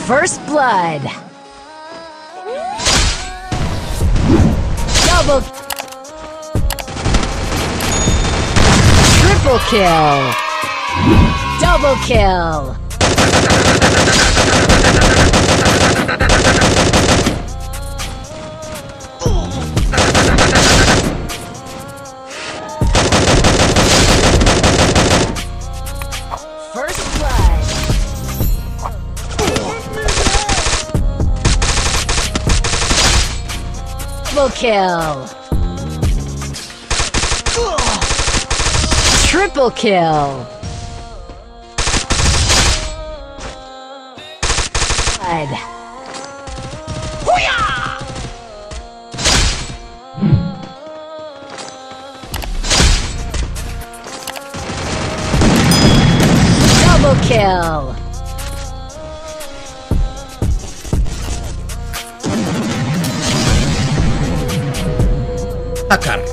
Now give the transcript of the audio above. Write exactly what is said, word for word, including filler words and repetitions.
First blood. Double. Triple kill. Double kill. First blood. Double kill. Triple kill. Blood. Hoo-yah! Double kill. Takar.